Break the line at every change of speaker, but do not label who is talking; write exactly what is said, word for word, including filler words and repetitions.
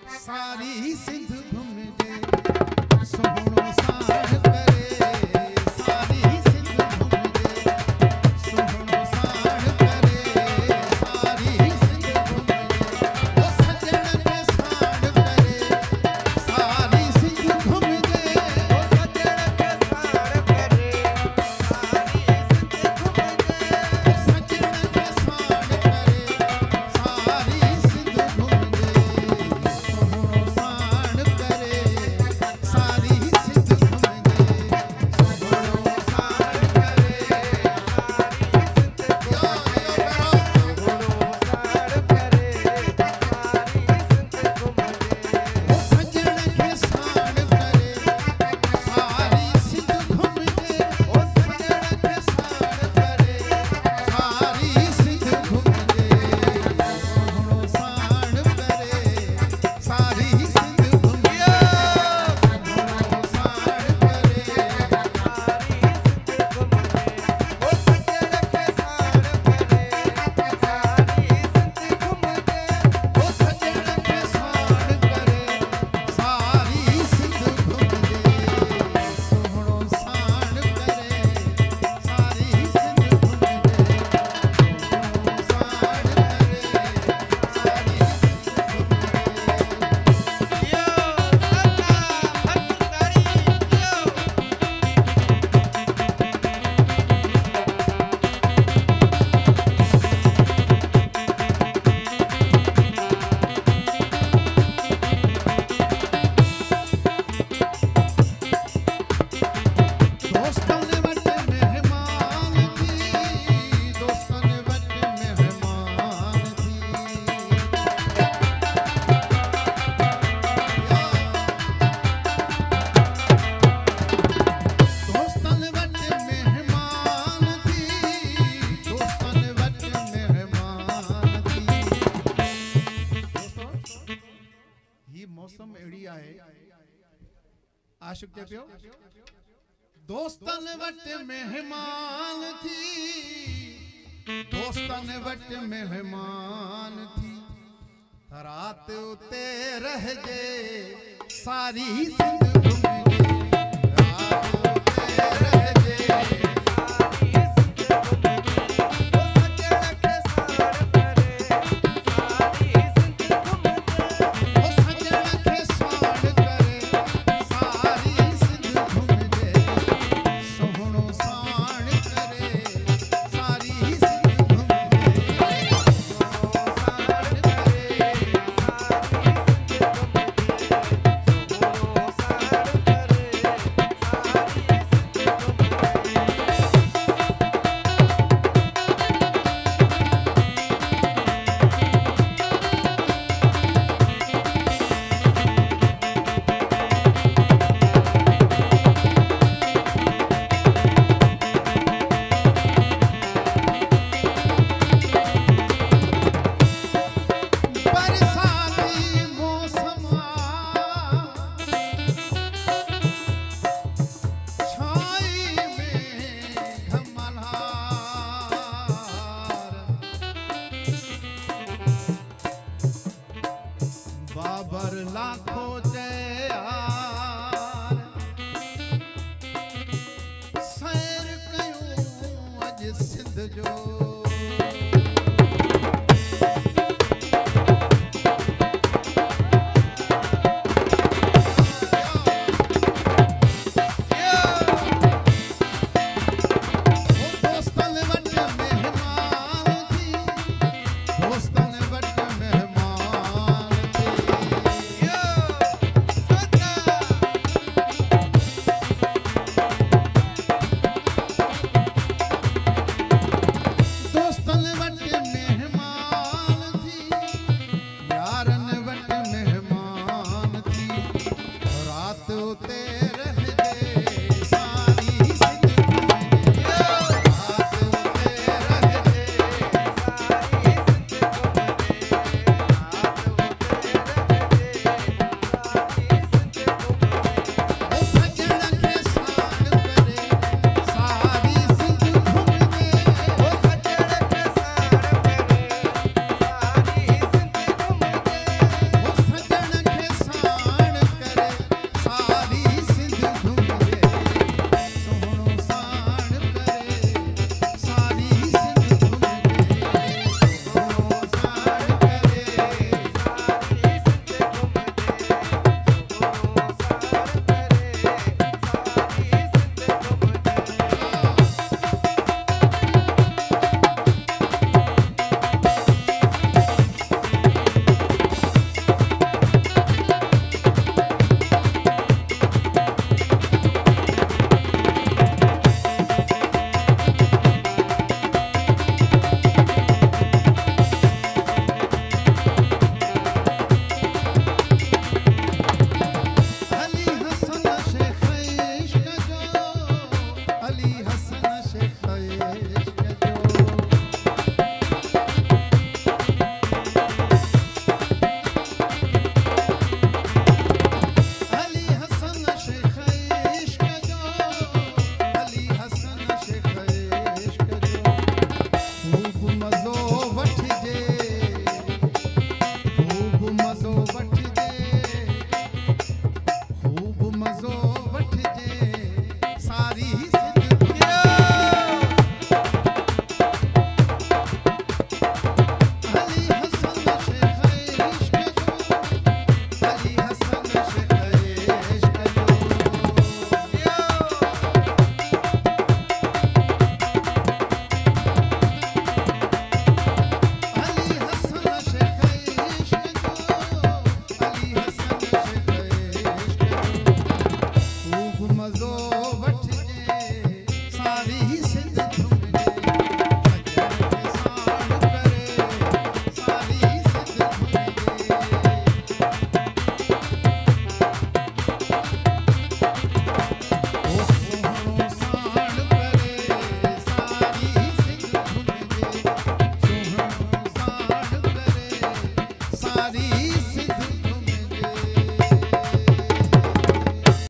सारी सिंध घूम दे सोहणो साण करे सारी सिंध घूम दे सोहणो साण करे सारी सिंध घूम दे ओ सजण के साण करे सारी सिंध घूम दे ओ सजण के साण करे सारी सिंध घूम दे ओ सजण के साण करे सारी सिंध घूम दे सोहणो साण करे सारी सिंध घूम दे सोहणो साण करे सारी सिंध घूम दे सोहणो साण करे सारी सिंध घूम दे ओ सजण के साण करे सारी सिंध घूम दे ओ सजण के साण करे सारी सिंध घूम दे सोहणो साण करे सारी सिंध घूम दे सोहणो साण करे सारी सिंध घूम दे ओ सजण के साण करे सारी सिंध घूम दे ओ सजण के साण करे सारी सिंध घूम दे सोहणो साण करे सारी सिंध घूम दे सोहणो साण करे सारी सिंध घूम दे यो सता हटदारी यो दोस्तन वट मेहमान थी दोस्तन वट मेहमान थी दोस्तन वट मेहमान थी दोस्तन वट मेहमान थी दोस्तों ही मौसम अड़ी आहे आशिक जे पियो दोस्तन वट मेहमान थी दोस्तन वट मेहमान थी रात उते रह जे सारी सिंध घूम दे रात उते रह जे सारी सिंध घूम दे ओ सजण के साण करे सारी सिंध घूम दे ओ सजण के साण करे सारी सिंध घूम दे सोहणो साण करे सारी सिंध घूम दे सोहणो साण करे सारी सिंध घूम दे सोहणो साण करे जो